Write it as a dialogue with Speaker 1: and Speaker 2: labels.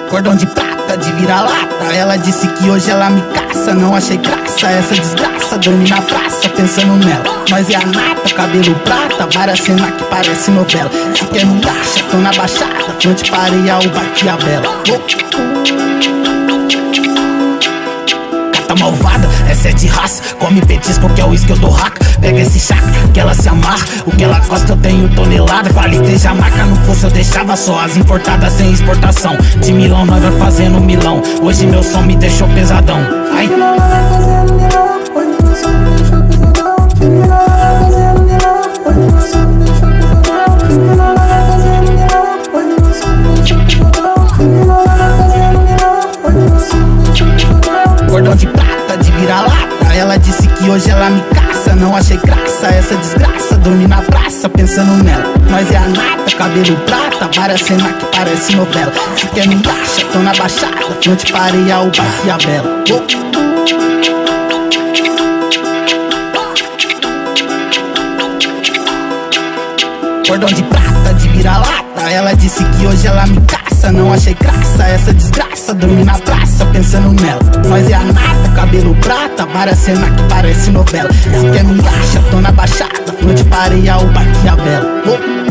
Speaker 1: Cordão de prata, de vira-lata. Ela disse que hoje ela me caça. Não achei graça, essa desgraça. Dormi na praça, pensando nela. Nós é a nata, cabelo prata. Várias cenas que parece novela. Se quer me acha, tô na baixada. Frente pra areia, o bate a vela. Tá malvada, essa é de raça. Come petisco que é o uísque, eu dou raca. Pega esse chakra, que ela se amarra. O que ela gosta eu tenho tonelada. Qualité e Jamaica, não fosse eu deixava só as importadas sem exportação. De Milão nós vai fazendo Milão. Hoje meu som me deixou pesadão. Ai. Cordão de prata, de vira-lata. Ela disse que hoje ela me caça. Não achei graça, essa desgraça. Dormi na praça, pensando nela. Nós é a nata, cabelo prata. Várias cenas que parece novela. Se quer me acha, tô na baixada. Frente pra areia, o bate a vela. Cordão de prata, de vira-lata. Ela disse que hoje ela me caça. Não achei graça, essa desgraça. Dormi na praça, pensando nela. Nós é a nata, cabelo prata. Várias cenas que parece novela. Se quer me acha, tô na baixada. Frente pra areia, o bate a vela.